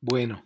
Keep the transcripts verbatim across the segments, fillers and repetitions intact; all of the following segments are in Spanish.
Bueno,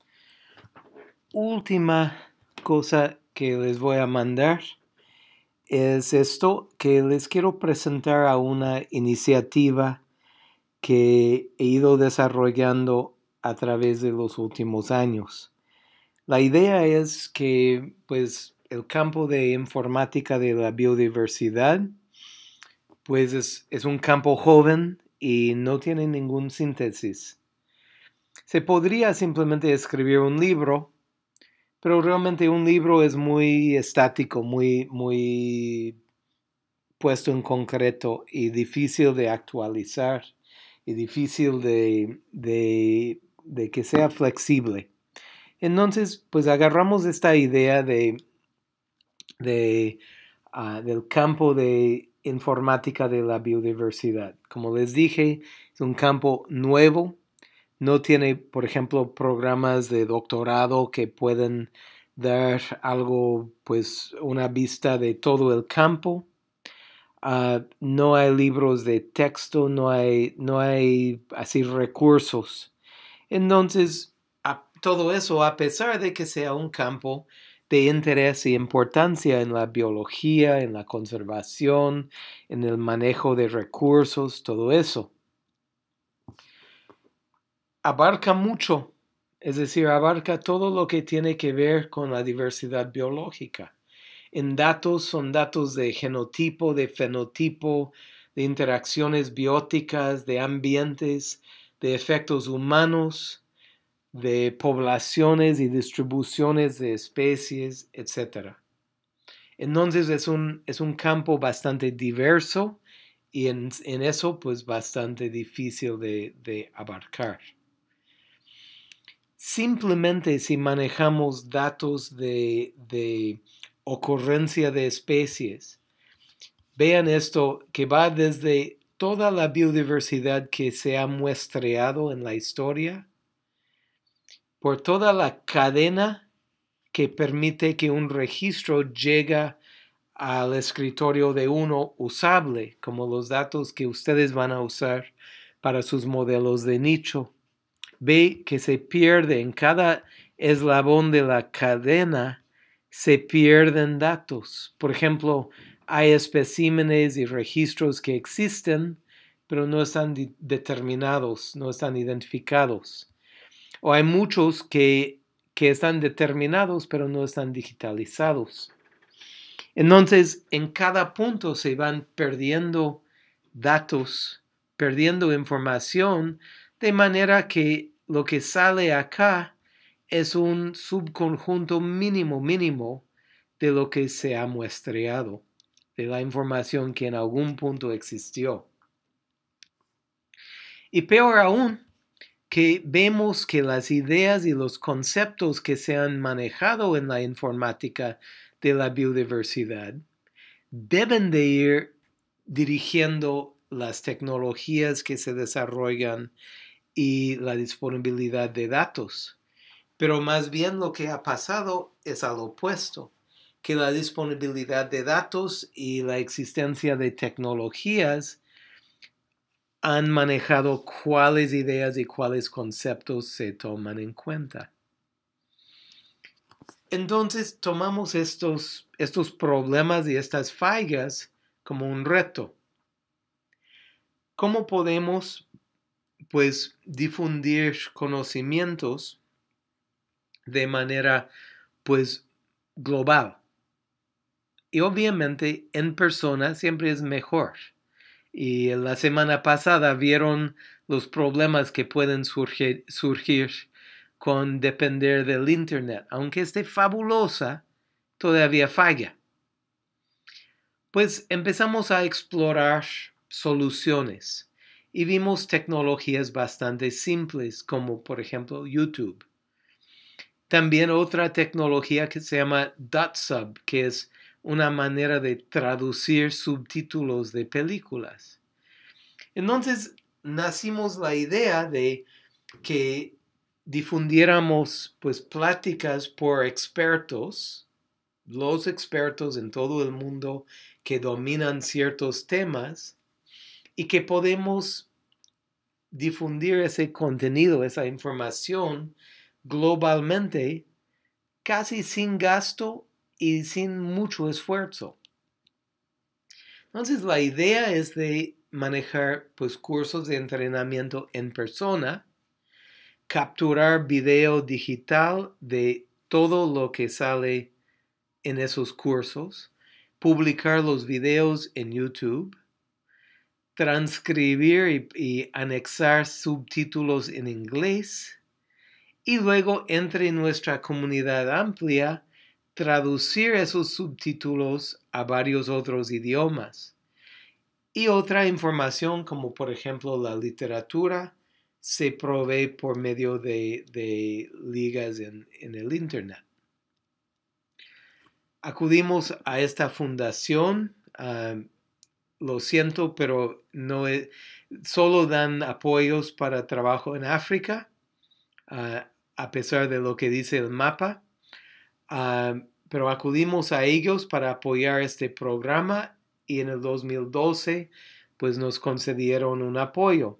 última cosa que les voy a mandar es esto, que les quiero presentar a una iniciativa que he ido desarrollando a través de los últimos años. La idea es que, pues, el campo de informática de la biodiversidad, pues es, es un campo joven y no tiene ningún síntesis. Se podría simplemente escribir un libro, pero realmente un libro es muy estático, muy, muy puesto en concreto y difícil de actualizar y difícil de, de, de que sea flexible. Entonces, pues agarramos esta idea de, de, uh, del campo de informática de la biodiversidad. Como les dije, es un campo nuevo. No tiene, por ejemplo, programas de doctorado que pueden dar algo, pues, una vista de todo el campo. Uh, no hay libros de texto, no hay, no hay así recursos. Entonces, a, todo eso, a pesar de que sea un campo de interés y importancia en la biología, en la conservación, en el manejo de recursos, todo eso, abarca mucho, es decir, abarca todo lo que tiene que ver con la diversidad biológica. En datos son datos de genotipo, de fenotipo, de interacciones bióticas, de ambientes, de efectos humanos, de poblaciones y distribuciones de especies, etcétera. Entonces es un, es un campo bastante diverso y en, en eso pues bastante difícil de, de abarcar. Simplemente si manejamos datos de, de ocurrencia de especies, vean esto que va desde toda la biodiversidad que se ha muestreado en la historia, por toda la cadena que permite que un registro llegue al escritorio de uno usable, como los datos que ustedes van a usar para sus modelos de nicho. Ve que se pierde en cada eslabón de la cadena, se pierden datos. Por ejemplo, hay especímenes y registros que existen, pero no están de- determinados, no están identificados. O hay muchos que, que están determinados, pero no están digitalizados. Entonces, en cada punto se van perdiendo datos, perdiendo información, de manera que lo que sale acá es un subconjunto mínimo, mínimo de lo que se ha muestreado, de la información que en algún punto existió. Y peor aún, que vemos que las ideas y los conceptos que se han manejado en la informática de la biodiversidad deben de ir dirigiendo las tecnologías que se desarrollan y la disponibilidad de datos. Pero más bien lo que ha pasado es al opuesto, que la disponibilidad de datos y la existencia de tecnologías han manejado cuáles ideas y cuáles conceptos se toman en cuenta. Entonces tomamos estos, estos problemas y estas fallas como un reto. ¿Cómo podemos, pues, difundir conocimientos de manera, pues, global? Y obviamente en persona siempre es mejor. Y la semana pasada vieron los problemas que pueden surgir, surgir con depender del Internet. Aunque esté fabulosa, todavía falla. Pues empezamos a explorar soluciones y vimos tecnologías bastante simples como por ejemplo YouTube. También otra tecnología que se llama DotSub, que es una manera de traducir subtítulos de películas. Entonces nacimos la idea de que difundiéramos pues pláticas por expertos, los expertos en todo el mundo que dominan ciertos temas y que podemos difundir ese contenido, esa información globalmente, casi sin gasto y sin mucho esfuerzo. Entonces la idea es de manejar pues cursos de entrenamiento en persona, capturar video digital de todo lo que sale en esos cursos, publicar los videos en YouTube, transcribir y, y anexar subtítulos en inglés y luego entre nuestra comunidad amplia traducir esos subtítulos a varios otros idiomas. Y otra información como por ejemplo la literatura se provee por medio de, de ligas en, en el Internet. Acudimos a esta fundación, uh, lo siento, pero no es, solo dan apoyos para trabajo en África, uh, a pesar de lo que dice el mapa, uh, pero acudimos a ellos para apoyar este programa y en el dos mil doce pues nos concedieron un apoyo.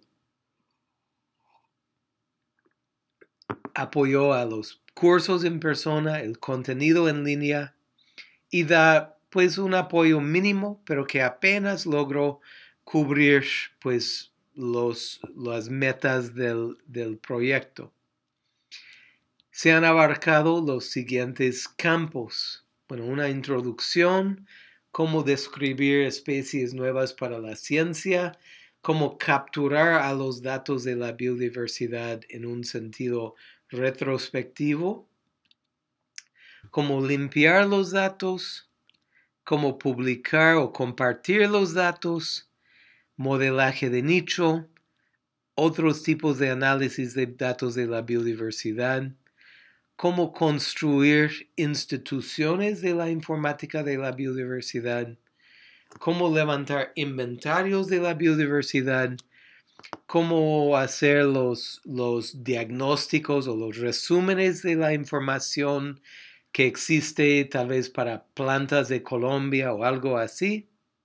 Apoyó a los cursos en persona, el contenido en línea y da pues un apoyo mínimo, pero que apenas logró cubrir pues los, las metas del, del proyecto. Se han abarcado los siguientes campos. Bueno, una introducción, cómo describir especies nuevas para la ciencia, cómo capturar a los datos de la biodiversidad en un sentido retrospectivo, cómo limpiar los datos, cómo publicar o compartir los datos, modelaje de nicho, otros tipos de análisis de datos de la biodiversidad, cómo construir instituciones de la informática de la biodiversidad, cómo levantar inventarios de la biodiversidad, cómo hacer los, los diagnósticos o los resúmenes de la información que existe tal vez para plantas de Colombia o algo así,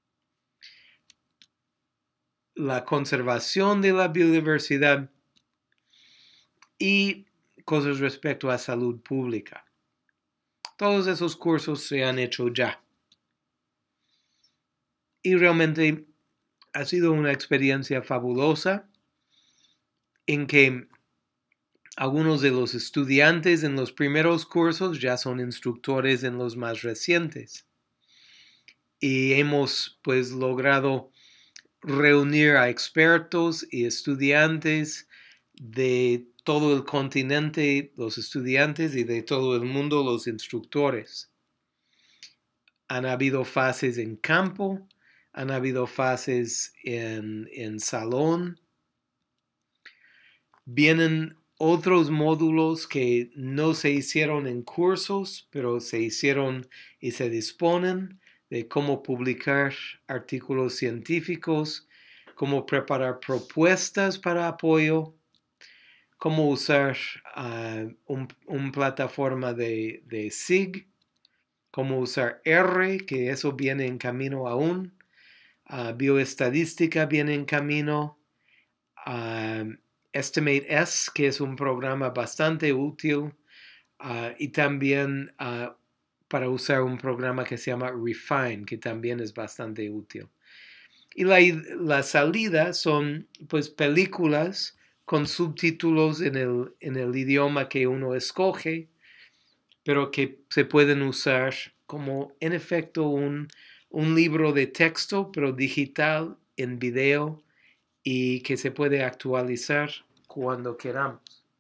la conservación de la biodiversidad y cosas respecto a salud pública. Todos esos cursos se han hecho ya. Y realmente ha sido una experiencia fabulosa en que algunos de los estudiantes en los primeros cursos ya son instructores en los más recientes. Y hemos pues logrado reunir a expertos y estudiantes de todo el continente, los estudiantes, y de todo el mundo, los instructores. Han habido fases en campo, han habido fases en, en salón. Vienen otros módulos que no se hicieron en cursos, pero se hicieron y se disponen de cómo publicar artículos científicos, cómo preparar propuestas para apoyo, cómo usar uh, un, un plataforma de, de S I G, cómo usar R, que eso viene en camino aún, uh, bioestadística viene en camino, uh, Estimate S, que es un programa bastante útil, uh, y también uh, para usar un programa que se llama Refine, que también es bastante útil. Y la, la salida son pues películas con subtítulos en el, en el idioma que uno escoge, pero que se pueden usar como en efecto un, un libro de texto, pero digital, en video, y que se puede actualizar cuando queramos.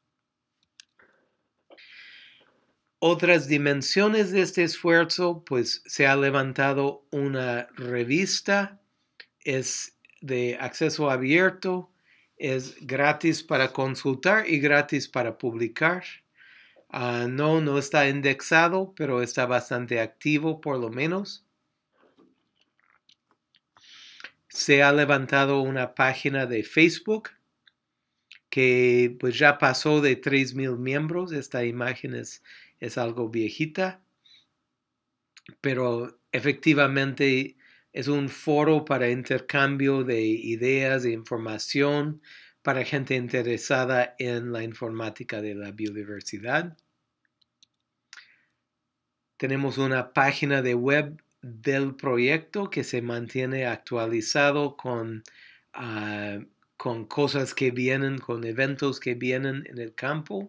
Otras dimensiones de este esfuerzo, pues se ha levantado una revista, es de acceso abierto, es gratis para consultar y gratis para publicar. Uh, no, no está indexado, pero está bastante activo por lo menos. Se ha levantado una página de Facebook que pues ya pasó de tres mil miembros. Esta imagen es, es algo viejita, pero efectivamente es un foro para intercambio de ideas e información para gente interesada en la informática de la biodiversidad. Tenemos una página de web del proyecto que se mantiene actualizado con, uh, con cosas que vienen, con eventos que vienen en el campo.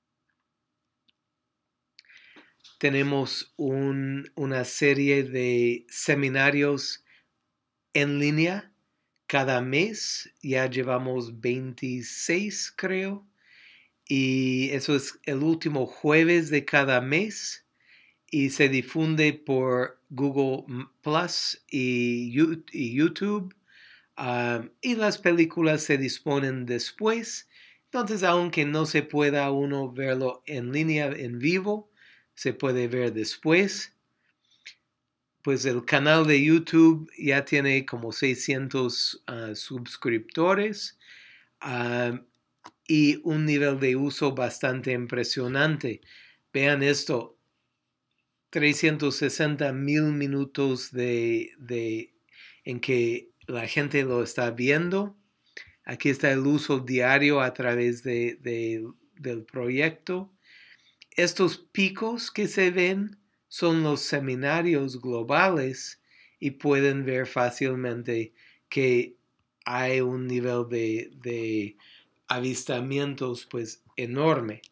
Tenemos un, una serie de seminarios en línea cada mes. Ya llevamos veintiséis, creo. Y eso es el último jueves de cada mes. Y se difunde por Google Plus y, y YouTube. Um, y las películas se disponen después. Entonces, aunque no se pueda uno verlo en línea, en vivo, se puede ver después. Pues el canal de YouTube ya tiene como seiscientos uh, suscriptores uh, y un nivel de uso bastante impresionante. Vean esto, trescientos sesenta mil minutos de, de, en que la gente lo está viendo. Aquí está el uso diario a través de, de, del proyecto. Estos picos que se ven son los seminarios globales y pueden ver fácilmente que hay un nivel de, de avistamientos pues enorme.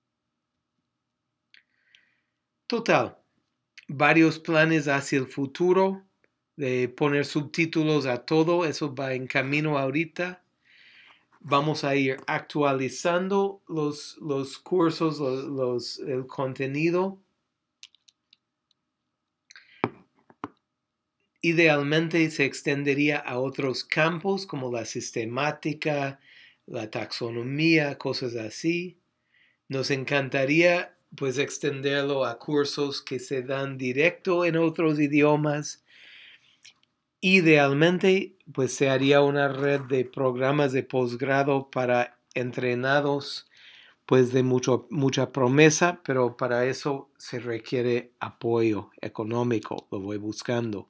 Total, varios planes hacia el futuro de poner subtítulos a todo, eso va en camino ahorita. Vamos a ir actualizando los, los cursos, los, los, el contenido. Idealmente se extendería a otros campos como la sistemática, la taxonomía, cosas así. Nos encantaría pues extenderlo a cursos que se dan directo en otros idiomas. Idealmente pues se haría una red de programas de posgrado para entrenados pues de mucho, mucha promesa, pero para eso se requiere apoyo económico, lo voy buscando.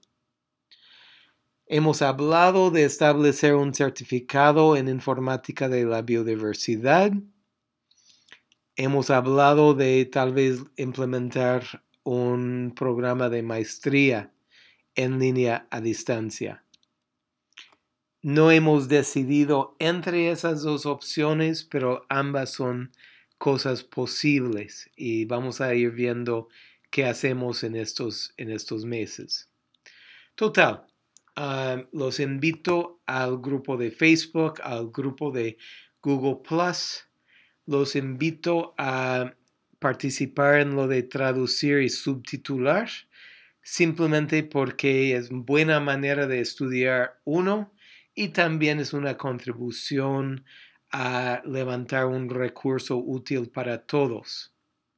Hemos hablado de establecer un certificado en informática de la biodiversidad. Hemos hablado de tal vez implementar un programa de maestría en línea a distancia. No hemos decidido entre esas dos opciones, pero ambas son cosas posibles y vamos a ir viendo qué hacemos en estos, en estos meses. Total. Uh, los invito al grupo de Facebook, al grupo de Google Plus. Los invito a participar en lo de traducir y subtitular, simplemente porque es buena manera de estudiar uno y también es una contribución a levantar un recurso útil para todos.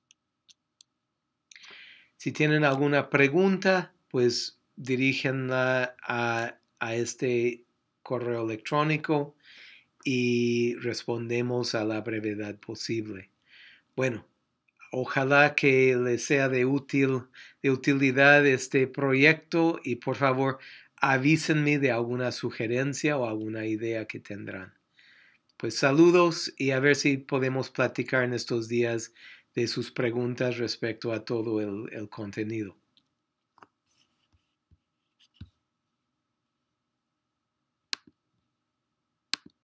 Si tienen alguna pregunta, pues diríjenla a, a este correo electrónico y respondemos a la brevedad posible. Bueno, ojalá que les sea de, útil, de utilidad este proyecto y por favor avísenme de alguna sugerencia o alguna idea que tendrán. Pues saludos y a ver si podemos platicar en estos días de sus preguntas respecto a todo el, el contenido.